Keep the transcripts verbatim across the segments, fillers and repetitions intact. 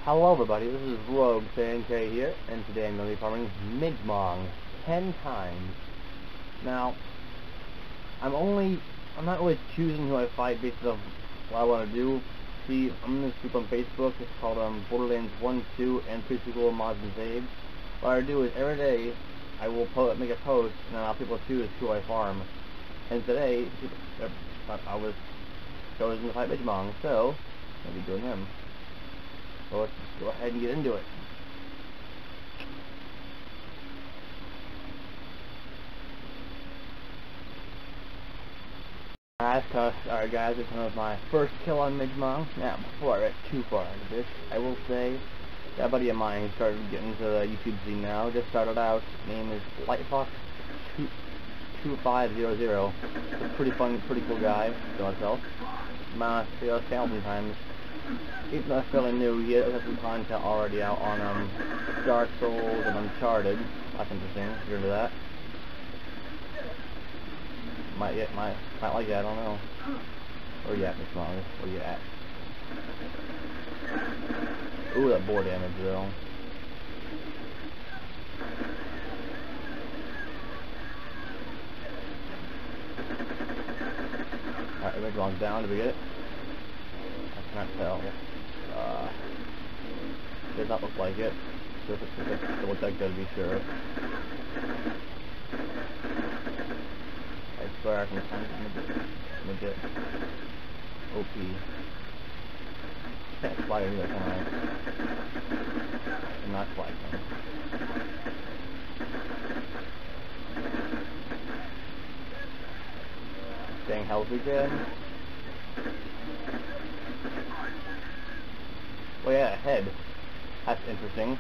Hello everybody, this is Rogue Fan K here, and today I'm going to be farming Midgemong ten times. Now, I'm only, I'm not really choosing who I fight based on what I want to do. See, I'm in this group on Facebook, it's called um, Borderlands one, two, and Preschool Mods and Saves. What I do is every day, I will po make a post, and allow people to choose who I farm. And today, I was chosen to fight Midgemong, so I'll be doing him. So let's go ahead and get into it. Alright guys, this was my first kill on Midgemong. Now, before I get too far into this, I will say that a buddy of mine who started getting into the YouTube scene now, just started out. His name is Lightfox two five zero zero. He's a pretty fun, pretty cool guy, to himself. I'm on a thousand times. Even though I'm fairly new, he has some content already out on um, Dark Souls and Uncharted. That's interesting, if you're into that. Might get, might, might like that, I don't know. Where you at, Miss Molly? Where you at? Ooh, that boar damage, though. Alright, Midgemong's down, did we get it? I can't tell. Uh, does not look like it. Just double check that to be sure. I swear I can find midget. Midget. O P. Can't fly anywhere, can I? I'm not flying. Staying healthy again. Oh yeah, a head. That's interesting.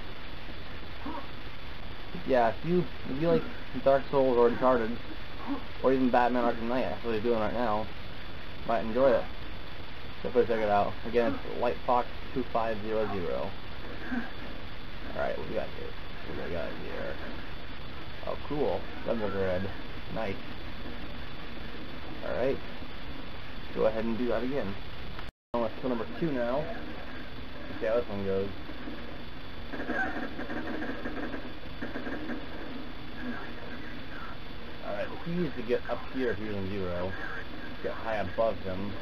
Yeah, if you if you like Dark Souls or Uncharted, or even Batman Arkham Knight, that's what he's doing right now, might enjoy it. Definitely check it out. Again, it's Lightfox two five zero zero. Alright, what we got here? What do we got here? Oh, cool. Gunbreaker head. Nice. Alright. Go ahead and do that again. Let's kill number two now. See how this one goes. Alright, the key is to get up here if you're using zero. Get high above him.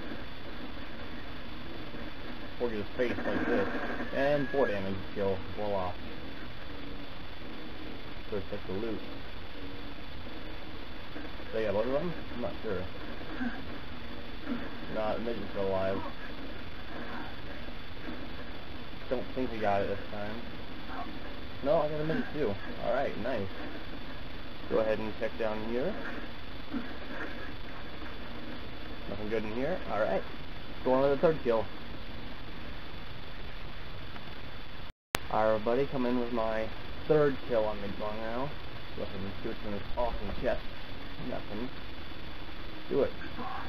Or his face like this. And four damage kill. Blow off. So it's like the loot. They got both of them? I'm not sure. No, the midget's still alive. Don't think we got it this time. No, I got a midget too. Alright, nice. Go ahead and check down here. Nothing good in here. Alright. Go on to the third kill. Alright everybody, come in with my third kill on Midgemong now. Go ahead and shoot from this awesome chest. Nothing. Do it.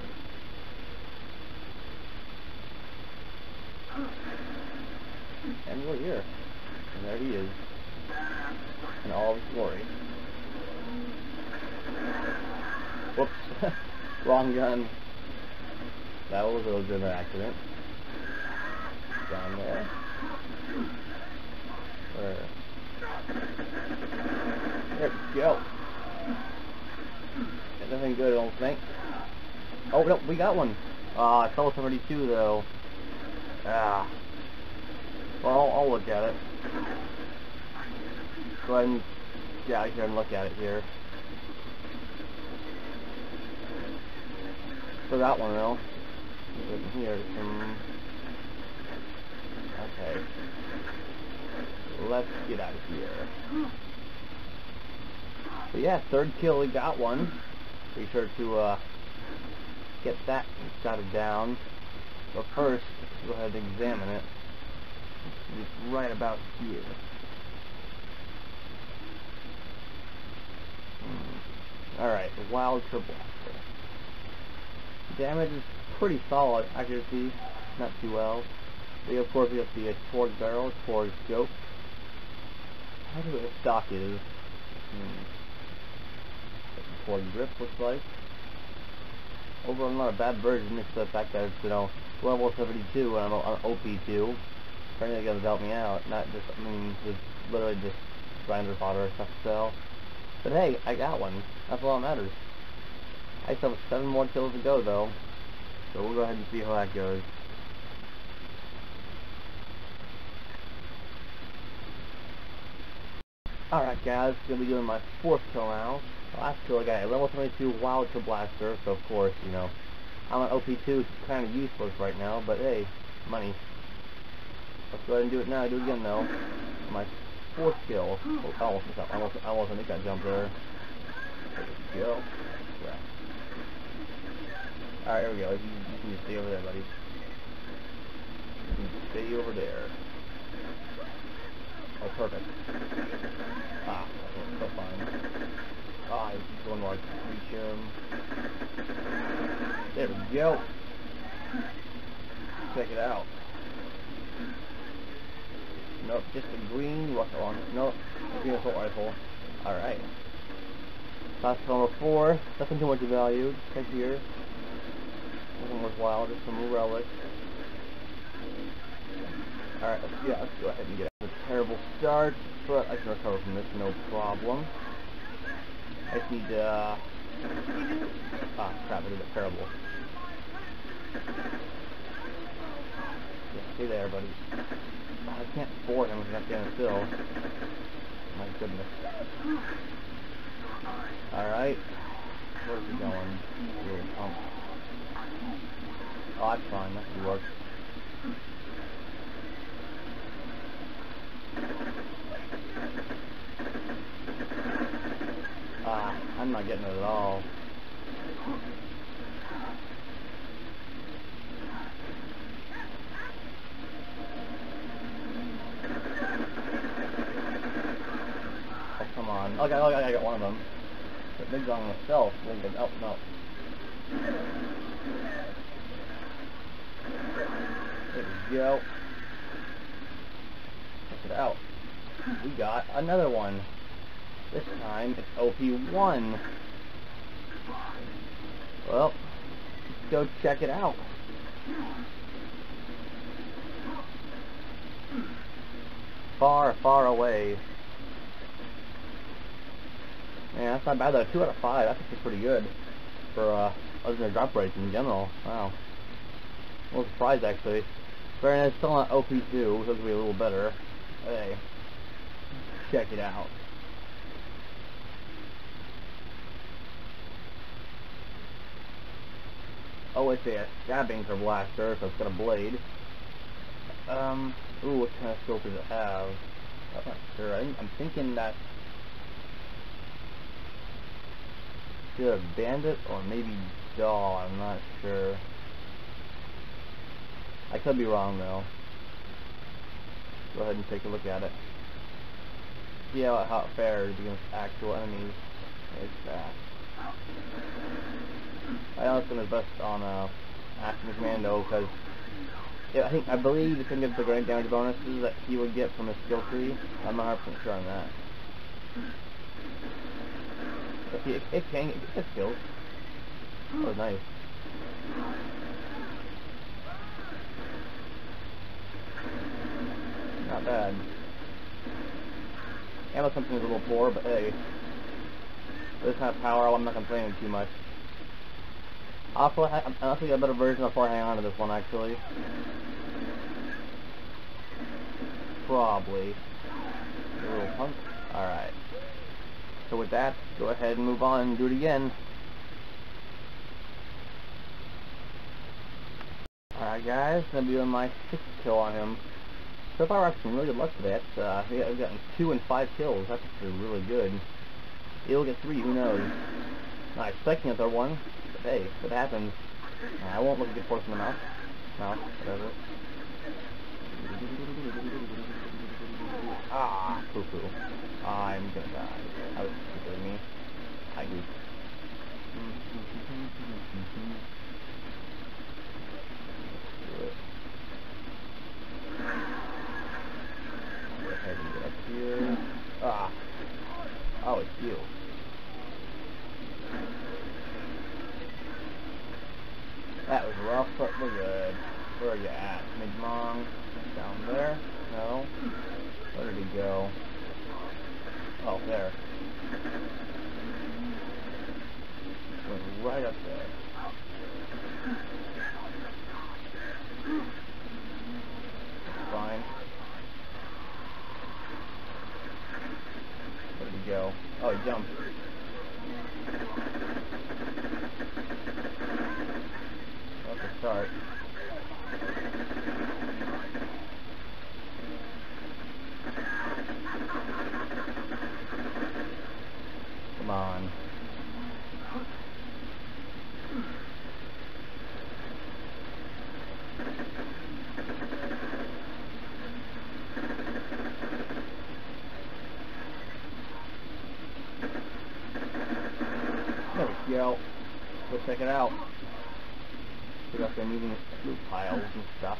And we're here. And there he is. In all of his glory. Whoops. Wrong gun. That was a little bit of an accident. Down there. Where? There we go. Nothing good, I don't think. Oh, no, we got one. Ah, uh, I fell seventy-two though. Ah. Well, I'll, I'll look at it. Go ahead and get out here and look at it here. So that one though. Here, some. Okay. Let's get out of here. But yeah, third kill, we got one. Be sure to uh, get that jotted down. But first, let's go ahead and examine it. It's right about here. Hmm. Alright, the wild KerBlaster. Damage is pretty solid. Accuracy, not too well. We of course we have the uh, towards barrel, towards scope. How do it stock is? Hmm. Towards grip looks like. Overall, not a bad version, except the fact that it's, you know, level seventy-two and I'm on O P two. Apparently you guys help me out, not just, I mean, just literally just grinder fodder stuff to sell. But hey, I got one. That's all that matters. I still have seven more kills to go though, so we'll go ahead and see how that goes. Alright guys, gonna be doing my fourth kill now. Last kill I got a level twenty-two wild KerBlaster, so of course, you know, I'm on O P two, it's kind of useless right now, but hey, money. Let's go ahead and do it now. Do it again though. My fourth kill. Oh, I almost, I almost, I almost think I jumped there. There we go. Yeah. Alright, here we go. You, you can just stay over there, buddy. You can stay over there. Oh, perfect. Ah, that's so fine. Ah, he's going like reach him. There we go. Check it out. Nope, just a green rocket launcher. Nope, a green assault rifle. Alright. Class number four. Nothing too much of value. Right here. Nothing worthwhile, just some relics. Alright, let's, yeah, let's go ahead and get a terrible start, but I can recover from this, no problem. I just need to, uh... ah, crap, I did it terrible. Yeah, stay there, buddy. Oh, I can't board him because I'm standing still. My goodness. Alright. Where's he going? Little pump. Oh, that's fine, that should work. Ah, I'm not getting it at all. Oh, come on. Oh, I got, oh, I got one of them. But Midgemong myself, Lincoln. Oh, no. There we go. Check it out. We got another one. This time it's O P one. Well, let's go check it out. Far, far away. Man, that's not bad though. Two out of five. That's actually pretty good for uh, other than drop rates in general. Wow. A little surprised actually. Very nice. Still not O P two. So it'll be a little better. Hey, check it out. Oh, it's a stabbing KerBlaster, so it's got a blade. Um, ooh, what kind of scope does it have? I'm not sure. I'm, I'm thinking that it's either bandit or maybe doll. I'm not sure. I could be wrong though. Go ahead and take a look at it. See how, how it fares against actual enemies. It's that. I know it's done his best on uh, Active Commando because yeah, I think I believe the thing of the great damage bonuses that he would get from his skill tree. I'm not one hundred percent sure on that. But see, it, it can get it skills. That was nice. Not bad. Ammo something is a little poor, but hey, this kind of power, I'm not complaining too much. Also, I'm also got a better version before I hang on to this one, actually. Probably. A little punk. Alright. So with that, go ahead and move on and do it again. Alright guys, gonna be doing my sixth kill on him. So far I've some really good luck today. That's, uh, yeah, I've gotten two and five kills. That's actually really good. He'll get three, who knows. Not expecting a third one. Hey, if it happens, I won't look a good force in the mouth. Mouth, whatever. Ah, poo poo. I'm gonna die. I was kidding me. Hi, goose. Do it. Go ahead and get up here. Ah. Oh, it's you. That was rough, but we're good. Where are you at? Midgemong? Down there. jump. That's a start. Come on. There we go. Go check it out. We got them moving loot piles and stuff.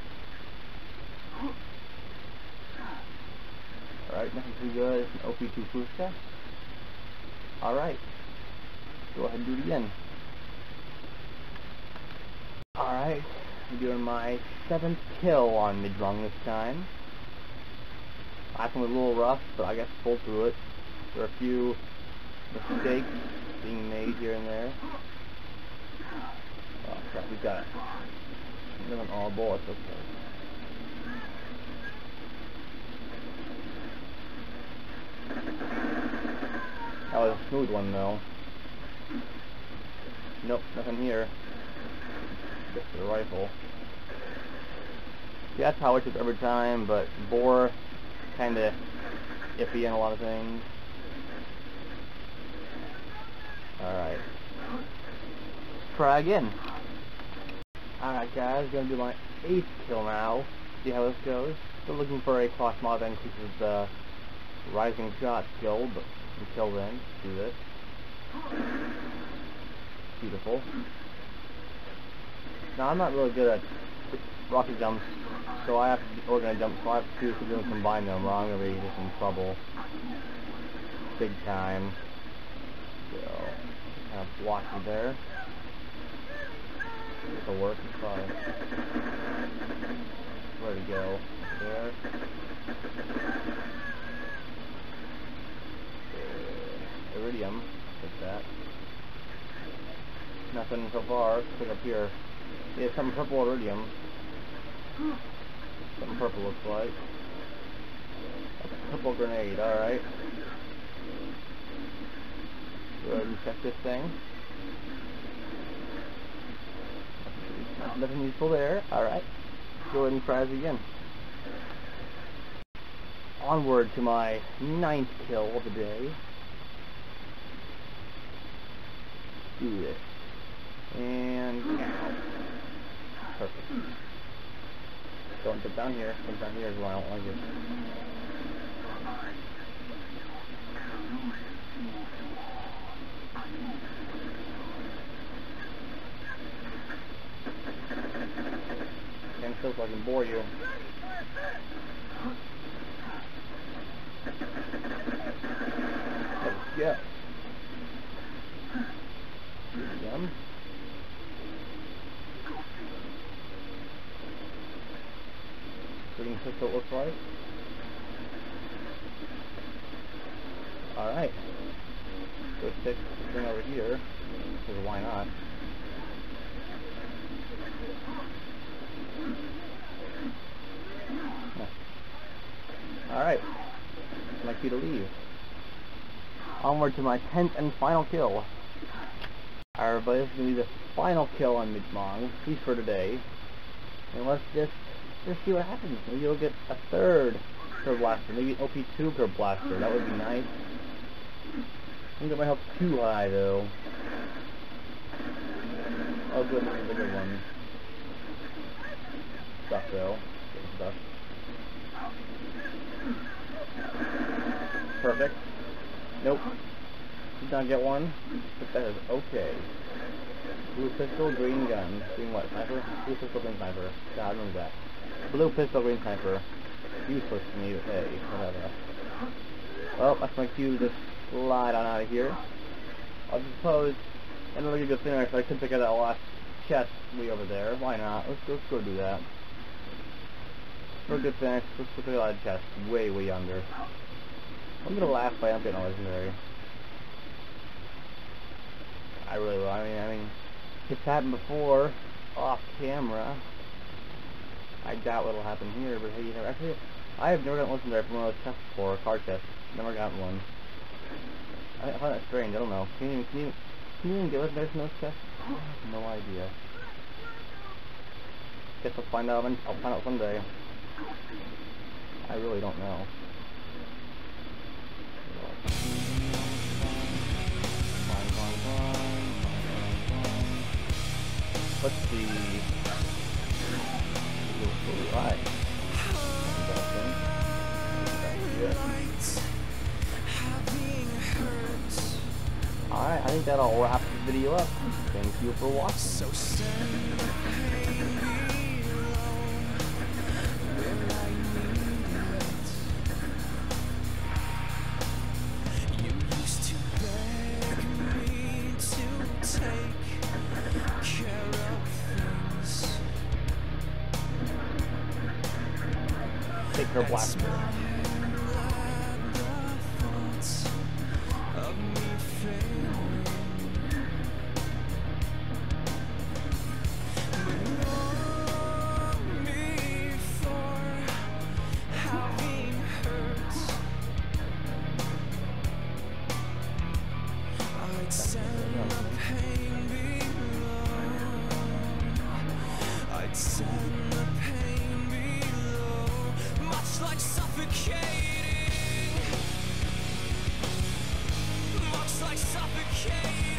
Alright, nothing too good. It's an O P two Fuska. Alright. Go ahead and do it again. Alright. I'm doing my seventh kill on Midgemong this time. Last one was a little rough, but I guess pulled through it. There are a few mistakes being made here and there. Oh crap, we got it. Another all bullets, okay. That was a smooth one though. Nope, nothing here. Just the rifle. Yeah, that's how it took every time, but bore kinda iffy on a lot of things. Alright. Try again. Alright guys, gonna do my eighth kill now. See how this goes. Still looking for a class mod that increases the rising shot skill, but until then, do this. Beautiful. Now I'm not really good at rocket jumps, so I have to, or gonna jump, so I have to choose to combine them, or I'm gonna be just in trouble. Big time. So, kind of blocky there. This'll work, it's fine. Where'd it go? There. Uh, iridium, take that. Nothing so far, let's pick up here. Yeah, some purple iridium. Something purple looks like. That's a purple grenade, alright. Go ahead and check this thing. Nothing useful there, alright. Go ahead and try it again. Onward to my ninth kill of the day. Do this. And ow. Perfect. Don't put down here. Put down here is where I don't like it. Can't so I can bore you. Let's go. Yum. Green pistol looks like. Alright. Go stick this thing over here, because why not? Alright. My key to leave. Onward to my tenth and final kill. Alright everybody, this is going to be the final kill on Midgemong, at least for today. And let's just, just see what happens. Maybe you'll get a third KerBlaster, maybe an O P two KerBlaster, that would be nice. I think that might help too high though. Oh good, this is a bigger one. Stuff though. Good stuff. Perfect. Nope. Did not get one, but that is okay. Blue pistol, green gun. Green what? Sniper? Blue pistol, green sniper. God, I remember that. Blue pistol, green sniper. Useless to me, but hey, whatever. Well, that's my cue to just slide on out of here. I'll just suppose, and look at good thing, so I could pick up that last chest way over there. Why not? Let's, let's go do that. For a good finish, let's look at that chest way, way under. I'm gonna laugh by I'm getting a legendary. I really will. I mean, I mean, it's happened before, off camera. I doubt what'll happen here, but hey, you know, actually, I have never gotten legendary from one of those chests before, a card chest. Never gotten one. I find that strange. I don't know. Can you can you can you even give us medicine in this chest? I have no idea. Guess I'll find out. I'll find out someday. I really don't know. Let's see. Right. Alright, I think that'll wrap the video up. Thank you for watching. So take KerBlaster. Send the pain below, much like suffocating, much like suffocating,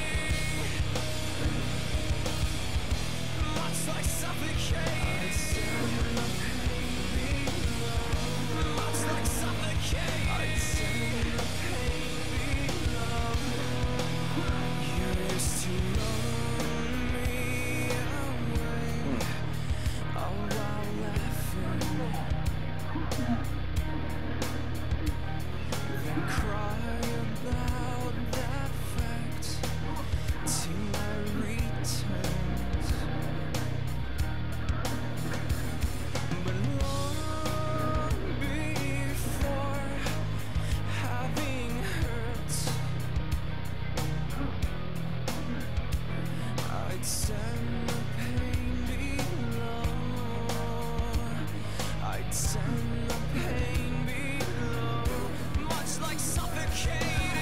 much like suffocating, send the pain below, much like suffocating, send the pain below, you used to run me away. Then cry about that fact till I returned. But long before having hurt, I'd send the pain below. I'd send the pain below, much like suffocating,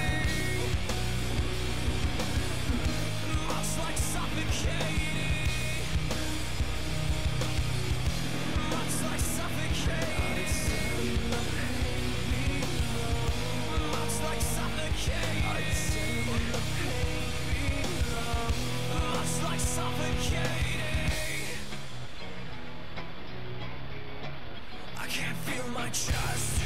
much like suffocating, much like suffocating. I'd send the pain below, much like suffocating. I'd send the pain below, much like suffocating. I can't feel my chest.